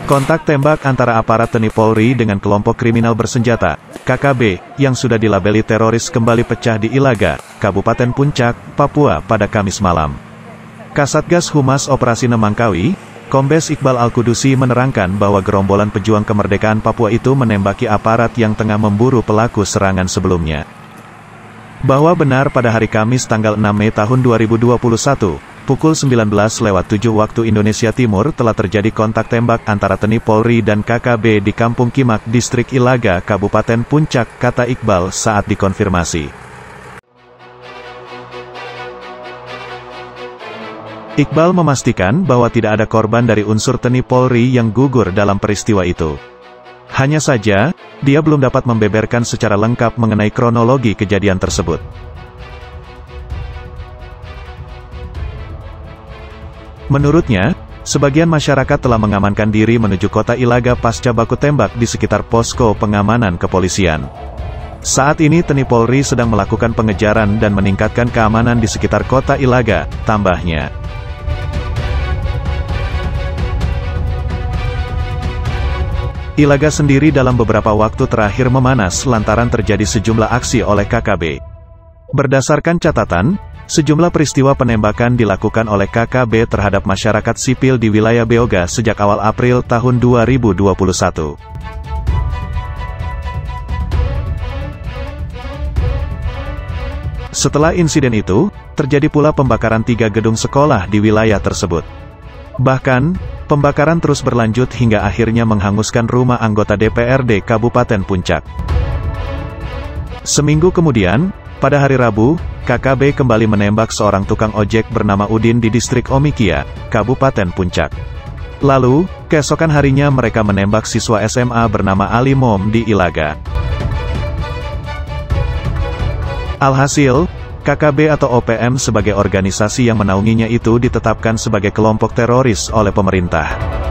Kontak tembak antara aparat TNI Polri dengan kelompok kriminal bersenjata, KKB, yang sudah dilabeli teroris kembali pecah di Ilaga, Kabupaten Puncak, Papua pada Kamis malam. Kasatgas Humas Operasi Nemangkawi, Kombes Iqbal Al-Kudusi menerangkan bahwa gerombolan pejuang kemerdekaan Papua itu menembaki aparat yang tengah memburu pelaku serangan sebelumnya. Bahwa benar pada hari Kamis tanggal 6 Mei tahun 2021, pukul 19.07 waktu Indonesia Timur telah terjadi kontak tembak antara TNI Polri dan KKB di Kampung Kimak, Distrik Ilaga, Kabupaten Puncak, kata Iqbal saat dikonfirmasi. Iqbal memastikan bahwa tidak ada korban dari unsur TNI Polri yang gugur dalam peristiwa itu. Hanya saja, dia belum dapat membeberkan secara lengkap mengenai kronologi kejadian tersebut. Menurutnya, sebagian masyarakat telah mengamankan diri menuju kota Ilaga pasca baku tembak di sekitar posko pengamanan kepolisian. Saat ini TNI Polri sedang melakukan pengejaran dan meningkatkan keamanan di sekitar kota Ilaga, tambahnya. Ilaga sendiri dalam beberapa waktu terakhir memanas lantaran terjadi sejumlah aksi oleh KKB. Berdasarkan catatan, sejumlah peristiwa penembakan dilakukan oleh KKB terhadap masyarakat sipil di wilayah Beoga sejak awal April tahun 2021. Setelah insiden itu, terjadi pula pembakaran 3 gedung sekolah di wilayah tersebut. Bahkan, pembakaran terus berlanjut hingga akhirnya menghanguskan rumah anggota DPRD Kabupaten Puncak. Seminggu kemudian, pada hari Rabu, KKB kembali menembak seorang tukang ojek bernama Udin di distrik Omikia, Kabupaten Puncak. Lalu, keesokan harinya mereka menembak siswa SMA bernama Ali Mom di Ilaga. Alhasil, KKB atau OPM sebagai organisasi yang menaunginya itu ditetapkan sebagai kelompok teroris oleh pemerintah.